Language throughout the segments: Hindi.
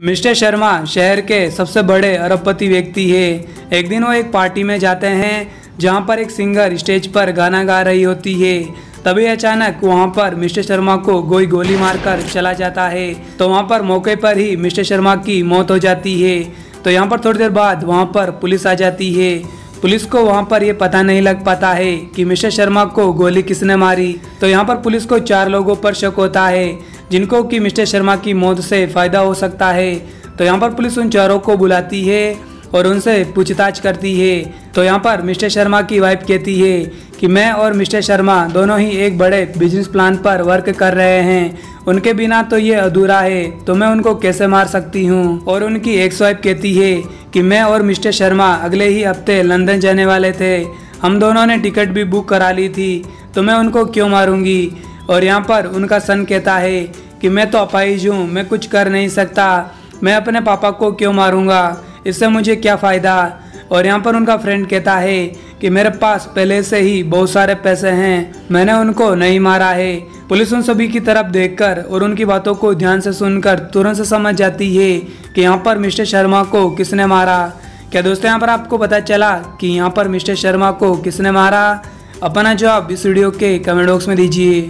मिस्टर शर्मा शहर के सबसे बड़े अरबपति व्यक्ति है। एक दिन वो एक पार्टी में जाते हैं जहां पर एक सिंगर स्टेज पर गाना गा रही होती है। तभी अचानक वहां पर मिस्टर शर्मा को कोई गोली मारकर चला जाता है। तो वहां पर मौके पर ही मिस्टर शर्मा की मौत हो जाती है। तो यहाँ पर थोड़ी देर बाद वहां पर पुलिस आ जाती है। पुलिस को वहां पर ये पता नहीं लग पाता है कि मिस्टर शर्मा को गोली किसने मारी। तो यहाँ पर पुलिस को 4 लोगों पर शक होता है जिनको कि मिस्टर शर्मा की मौत से फ़ायदा हो सकता है। तो यहाँ पर पुलिस उन चारों को बुलाती है और उनसे पूछताछ करती है। तो यहाँ पर मिस्टर शर्मा की वाइफ कहती है कि मैं और मिस्टर शर्मा दोनों ही एक बड़े बिजनेस प्लान पर वर्क कर रहे हैं, उनके बिना तो ये अधूरा है, तो मैं उनको कैसे मार सकती हूँ। और उनकी एक्स वाइफ कहती है कि मैं और मिस्टर शर्मा अगले ही हफ्ते लंदन जाने वाले थे, हम दोनों ने टिकट भी बुक करा ली थी, तो मैं उनको क्यों मारूंगी। और यहाँ पर उनका सन कहता है कि मैं तो अपाहिज हूँ, मैं कुछ कर नहीं सकता, मैं अपने पापा को क्यों मारूंगा, इससे मुझे क्या फ़ायदा। और यहाँ पर उनका फ्रेंड कहता है कि मेरे पास पहले से ही बहुत सारे पैसे हैं, मैंने उनको नहीं मारा है। पुलिस उन सभी की तरफ देखकर और उनकी बातों को ध्यान से सुनकर तुरंत से समझ जाती है कि यहाँ पर मिस्टर शर्मा को किसने मारा। क्या दोस्तों यहाँ पर आपको पता चला कि यहाँ पर मिस्टर शर्मा को किसने मारा? अपना जवाब इस वीडियो के कमेंट बॉक्स में दीजिए।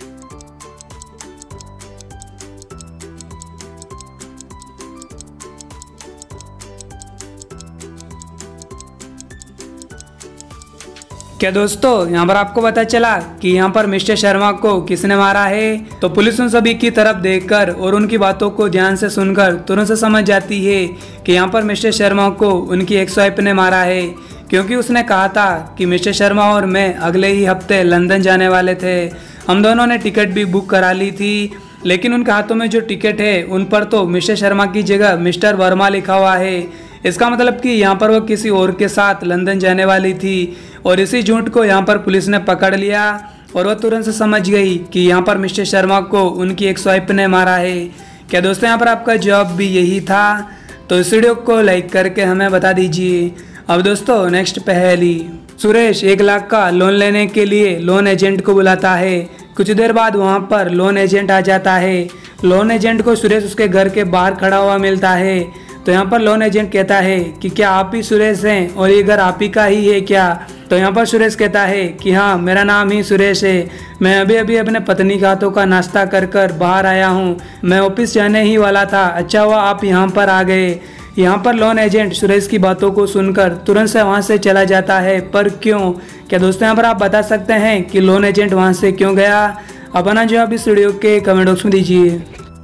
क्या दोस्तों यहाँ पर आपको पता चला कि यहाँ पर मिस्टर शर्मा को किसने मारा है? तो पुलिस उन सभी की तरफ देखकर और उनकी बातों को ध्यान से सुनकर तुरंत से समझ जाती है कि यहाँ पर मिस्टर शर्मा को उनकी एक्स वाइफ ने मारा है, क्योंकि उसने कहा था कि मिस्टर शर्मा और मैं अगले ही हफ्ते लंदन जाने वाले थे, हम दोनों ने टिकट भी बुक करा ली थी, लेकिन उनके हाथों में जो टिकट है उन पर तो मिस्टर शर्मा की जगह मिस्टर वर्मा लिखा हुआ है। इसका मतलब कि यहाँ पर वो किसी और के साथ लंदन जाने वाली थी। और इसी झूठ को यहाँ पर पुलिस ने पकड़ लिया और वह तुरंत से समझ गई कि यहाँ पर मिस्टर शर्मा को उनकी एक्स वाइफ ने मारा है। क्या दोस्तों यहाँ पर आपका जवाब भी यही था? तो इस वीडियो को लाइक करके हमें बता दीजिए। अब दोस्तों नेक्स्ट पहेली। सुरेश 1 लाख का लोन लेने के लिए लोन एजेंट को बुलाता है। कुछ देर बाद वहाँ पर लोन एजेंट आ जाता है। लोन एजेंट को सुरेश उसके घर के बाहर खड़ा हुआ मिलता है। तो यहाँ पर लोन एजेंट कहता है कि क्या आप ही सुरेश हैं और ये घर आप ही का ही है क्या? तो यहाँ पर सुरेश कहता है कि हाँ, मेरा नाम ही सुरेश है, मैं अभी अभी अपने पत्नी के हाथों का नाश्ता कर कर बाहर आया हूँ, मैं ऑफिस जाने ही वाला था, अच्छा हुआ आप यहाँ पर आ गए। यहाँ पर लोन एजेंट सुरेश की बातों को सुनकर तुरंत से वहाँ से चला जाता है, पर क्यों? क्या दोस्तों यहाँ पर आप बता सकते हैं कि लोन एजेंट वहाँ से क्यों गया? अपना जवाब इस वीडियो के कमेंट बॉक्स में दीजिए।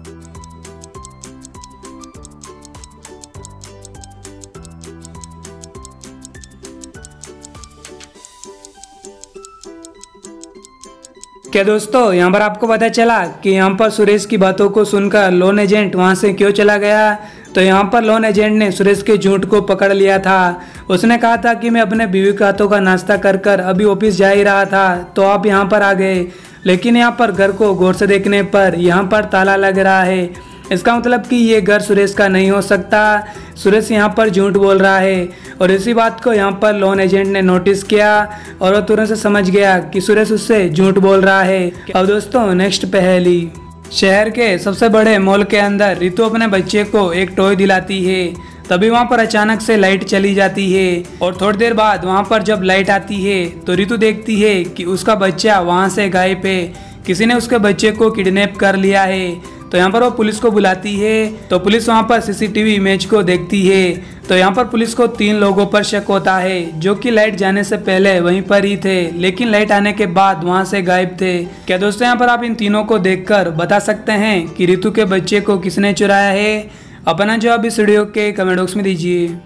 क्या दोस्तों यहाँ पर आपको पता चला कि यहाँ पर सुरेश की बातों को सुनकर लोन एजेंट वहाँ से क्यों चला गया? तो यहाँ पर लोन एजेंट ने सुरेश के झूठ को पकड़ लिया था। उसने कहा था कि मैं अपने बीवी के हाथों का नाश्ता कर कर अभी ऑफिस जा ही रहा था, तो आप यहाँ पर आ गए, लेकिन यहाँ पर घर को गौर से देखने पर यहाँ पर ताला लग रहा है। इसका मतलब कि ये घर सुरेश का नहीं हो सकता, सुरेश यहाँ पर झूठ बोल रहा है। और इसी बात को यहाँ पर लोन एजेंट ने नोटिस किया और वो तुरंत से समझ गया कि सुरेश उससे झूठ बोल रहा है। अब दोस्तों नेक्स्ट पहेली। शहर के सबसे बड़े मॉल के अंदर रितु अपने बच्चे को एक टॉय दिलाती है। तभी वहाँ पर अचानक से लाइट चली जाती है और थोड़ी देर बाद वहाँ पर जब लाइट आती है तो रितु देखती है कि उसका बच्चा वहाँ से गायब है, किसी ने उसके बच्चे को किडनैप कर लिया है। तो यहाँ पर वो पुलिस को बुलाती है। तो पुलिस वहाँ पर सीसीटीवी इमेज को देखती है। तो यहाँ पर पुलिस को 3 लोगों पर शक होता है जो कि लाइट जाने से पहले वहीं पर ही थे, लेकिन लाइट आने के बाद वहाँ से गायब थे। क्या दोस्तों यहाँ पर आप इन तीनों को देखकर बता सकते हैं कि रितु के बच्चे को किसने चुराया है? अपना जवाब इस वीडियो के कमेंट बॉक्स में दीजिए।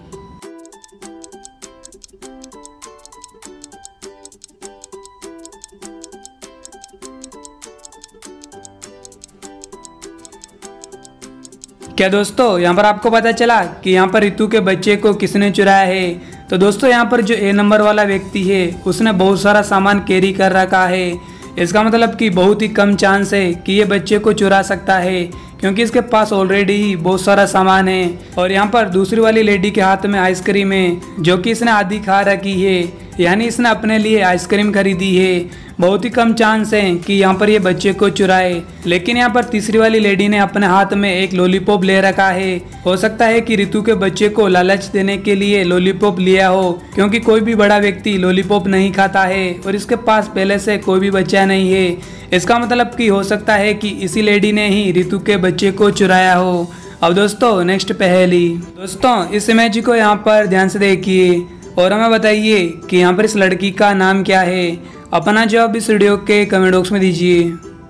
क्या दोस्तों यहाँ पर आपको पता चला कि यहाँ पर रितु के बच्चे को किसने चुराया है? तो दोस्तों यहाँ पर जो A नंबर वाला व्यक्ति है उसने बहुत सारा सामान कैरी कर रखा है। इसका मतलब कि बहुत ही कम चांस है कि ये बच्चे को चुरा सकता है, क्योंकि इसके पास ऑलरेडी ही बहुत सारा सामान है। और यहाँ पर दूसरी वाली लेडी के हाथ में आइसक्रीम है जो कि इसने आधी खा रखी है, यानी इसने अपने लिए आइसक्रीम खरीदी है। बहुत ही कम चांस है कि यहाँ पर ये बच्चे को चुराए। लेकिन यहाँ पर तीसरी वाली लेडी ने अपने हाथ में एक लॉलीपॉप ले रखा है। हो सकता है कि रितु के बच्चे को लालच देने के लिए लॉलीपॉप लिया हो, क्योंकि कोई भी बड़ा व्यक्ति लॉलीपॉप नहीं खाता है और इसके पास पहले से कोई भी बच्चा नहीं है। इसका मतलब कि हो सकता है कि इसी लेडी ने ही रितु के बच्चे को चुराया हो। अब दोस्तों नेक्स्ट पहेली। दोस्तों इस इमेज को यहाँ पर ध्यान से देखिए और हमें बताइए कि यहाँ पर इस लड़की का नाम क्या है। अपना जवाब इस वीडियो के कमेंट बॉक्स में दीजिए।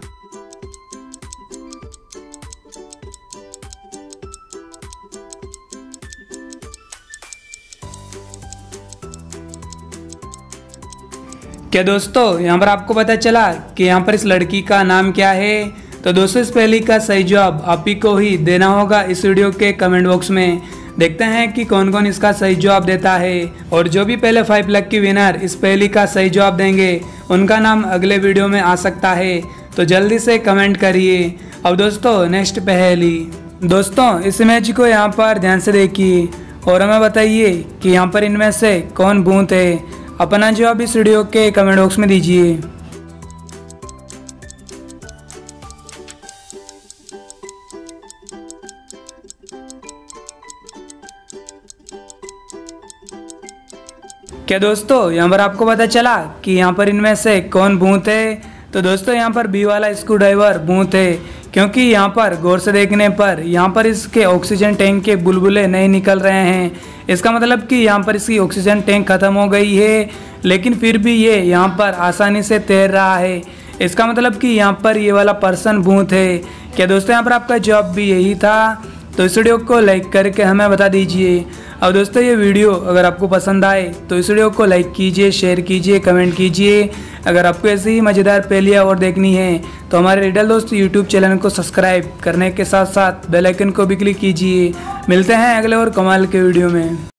क्या दोस्तों यहाँ पर आपको पता चला कि यहाँ पर इस लड़की का नाम क्या है? तो दोस्तों इस पहेली का सही जवाब आप ही को ही देना होगा इस वीडियो के कमेंट बॉक्स में। देखते हैं कि कौन कौन इसका सही जवाब देता है और जो भी पहले 5 लाख की विनर इस पहेली का सही जवाब देंगे उनका नाम अगले वीडियो में आ सकता है। तो जल्दी से कमेंट करिए। अब दोस्तों नेक्स्ट पहेली। दोस्तों इस इमेज को यहाँ पर ध्यान से देखिए और हमें बताइए कि यहाँ पर इनमें से कौन भूत है। अपना जवाब इस वीडियो के कमेंट बॉक्स में दीजिए। क्या दोस्तों यहाँ पर आपको पता चला कि यहाँ पर इनमें से कौन भूत है? तो दोस्तों यहाँ पर बी वाला स्क्रू ड्राइवर भूत है, क्योंकि यहाँ पर गौर से देखने पर यहाँ पर इसके ऑक्सीजन टैंक के बुलबुले नहीं निकल रहे हैं। इसका मतलब कि यहाँ पर इसकी ऑक्सीजन टैंक खत्म हो गई है, लेकिन फिर भी ये यहाँ पर आसानी से तैर रहा है। इसका मतलब कि यहाँ पर ये वाला पर्सन भूत है। क्या दोस्तों यहाँ पर आपका जवाब भी यही था? तो इस वीडियो को लाइक करके हमें बता दीजिए। अब दोस्तों ये वीडियो अगर आपको पसंद आए तो इस वीडियो को लाइक कीजिए, शेयर कीजिए, कमेंट कीजिए। अगर आपको ऐसी ही मज़ेदार पहेलियाँ और देखनी है तो हमारे रिडल दोस्त यूट्यूब चैनल को सब्सक्राइब करने के साथ साथ बेल आइकन को भी क्लिक कीजिए। मिलते हैं अगले और कमाल के वीडियो में।